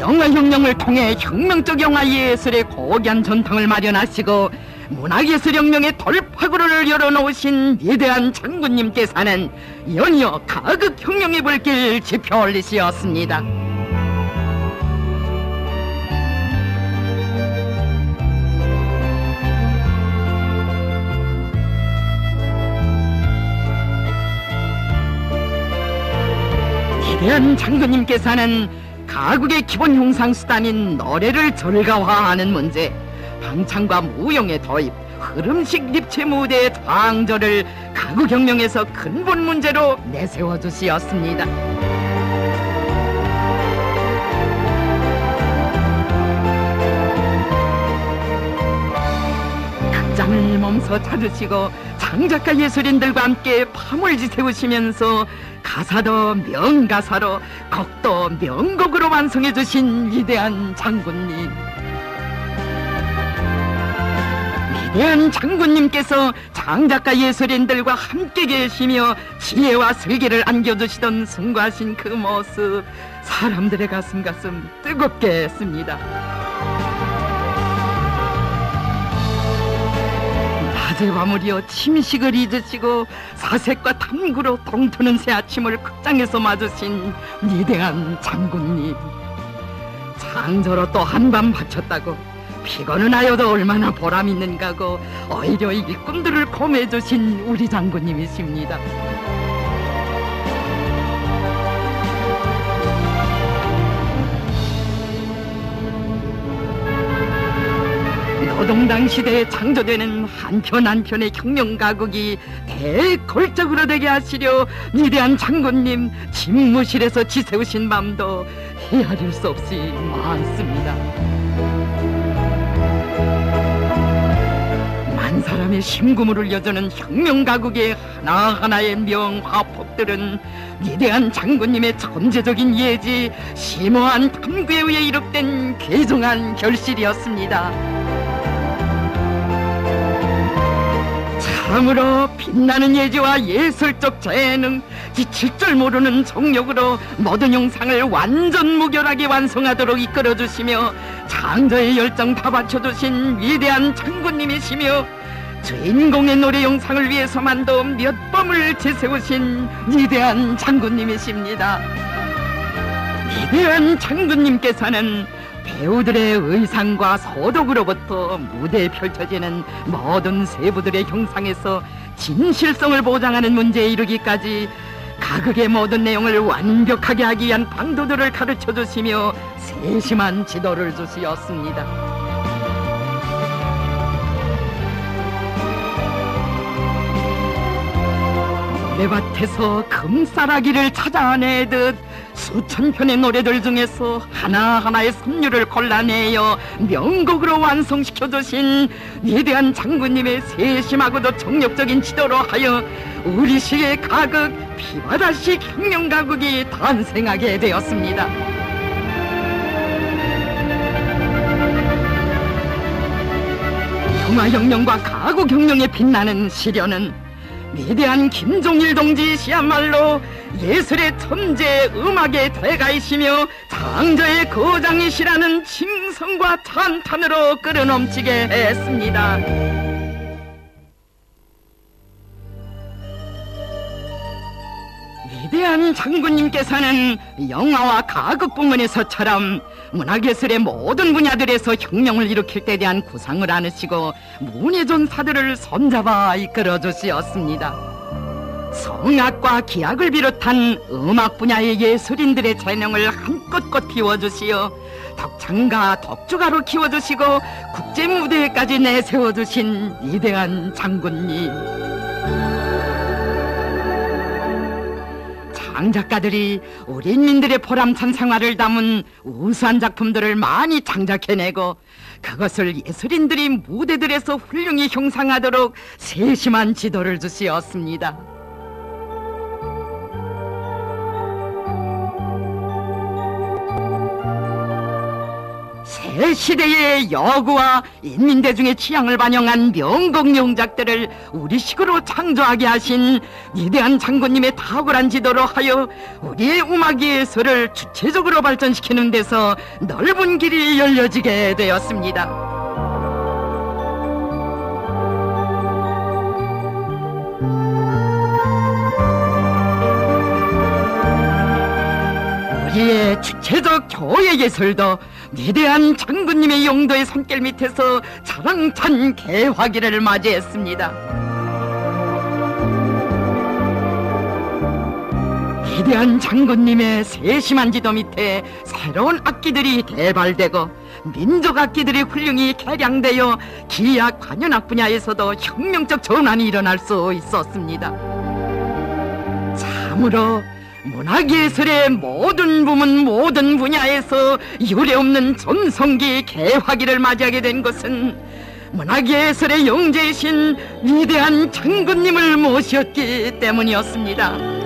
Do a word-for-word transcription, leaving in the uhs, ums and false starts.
영화혁명을 통해 혁명적 영화 예술의 고귀한 전통을 마련하시고 문화예술혁명의 돌파구를 열어놓으신 위대한 장군님께서는 연이어 가극혁명의 불길 지펴 올리시었습니다. 위대한 장군님께서는 가국의 기본 형상수단인 노래를 절가화하는 문제, 방창과 무용의 도입, 흐름식 립체 무대의 장절을 가구혁명에서 근본 문제로 내세워 주시었습니다. 극장을 몸소 찾으시고 장작가 예술인들과 함께 밤을 지새우시면서 가사도 명가사로, 곡도 명곡으로 완성해 주신 위대한 장군님. 위대한 장군님께서 장작가 예술인들과 함께 계시며 지혜와 슬기를 안겨주시던 숭고하신 그 모습, 사람들의 가슴 가슴 뜨겁게 했습니다. 낮에 밤을이어 침식을 잊으시고 사색과 탐구로 동트는 새 아침을 극장에서 맞으신 위대한 장군님. 장저로 또 한밤 바쳤다고 피곤은 하여도 얼마나 보람 있는가고 오히려 일꾼들을 고매해주신 우리 장군님이십니다. 노동당 시대에 창조되는 한편 한편의 혁명가국이 대골적으로 되게 하시려 위대한 장군님 집무실에서 지새우신 밤도 헤아릴 수 없이 많습니다. 만 사람의 심금을 울려주는 혁명가국의 하나하나의 명화폭들은 위대한 장군님의 천재적인 예지, 심오한 탐구에 의해 이룩된 괴종한 결실이었습니다. 참으로 빛나는 예지와 예술적 재능, 지칠 줄 모르는 정력으로 모든 영상을 완전 무결하게 완성하도록 이끌어주시며 창조의 열정 다 바쳐주신 위대한 장군님이시며 주인공의 노래 영상을 위해서만도 몇 범을 지새우신 위대한 장군님이십니다. 위대한 장군님께서는 배우들의 의상과 소독으로부터 무대에 펼쳐지는 모든 세부들의 형상에서 진실성을 보장하는 문제에 이르기까지 가극의 모든 내용을 완벽하게 하기 위한 방도들을 가르쳐 주시며 세심한 지도를 주시었습니다. 노래밭에서 금싸라기를 찾아내듯 수천 편의 노래들 중에서 하나하나의 선율을 골라내어 명곡으로 완성시켜주신 위대한 장군님의 세심하고도 정력적인 지도로 하여 우리식의 가극 피바다식 혁명가국이 탄생하게 되었습니다. 평화혁명과 가국혁명에 빛나는 시련은 위대한 김종일 동지시야말로 예술의 천재, 음악의 대가이시며 창조의 거장이시라는 칭송과 찬탄으로 끌어넘치게 했습니다. 위대한 장군님께서는 영화와 가극 부문에서처럼 문화예술의 모든 분야들에서 혁명을 일으킬 때 대한 구상을 안으시고 문예존사들을 손잡아 이끌어 주시었습니다. 성악과 기악을 비롯한 음악 분야의 예술인들의 재능을 한껏껏 피워주시어 덕창가, 덕주가로 키워주시고 국제무대에까지 내세워주신 위대한 장군님. 창작가들이 우리 인민들의 보람찬 생활을 담은 우수한 작품들을 많이 창작해내고 그것을 예술인들이 무대들에서 훌륭히 형상하도록 세심한 지도를 주시었습니다. 대시대의 여구와 인민대중의 취향을 반영한 명곡 명작들을 우리식으로 창조하게 하신 위대한 장군님의 탁월한 지도로 하여 우리의 음악 예술을 주체적으로 발전시키는 데서 넓은 길이 열려지게 되었습니다. 우리의 주체적 교회 예술도 위대한 장군님의 용도의 손길 밑에서 자랑찬 개화기를 맞이했습니다. 위대한 장군님의 세심한 지도 밑에 새로운 악기들이 개발되고 민족 악기들이 훌륭히 개량되어 기악, 관현악 분야에서도 혁명적 전환이 일어날 수 있었습니다. 참으로 문화예술의 모든 부문 모든 분야에서 유례없는 전성기 개화기를 맞이하게 된 것은 문화예술의 영재이신 위대한 장군님을 모셨기 때문이었습니다.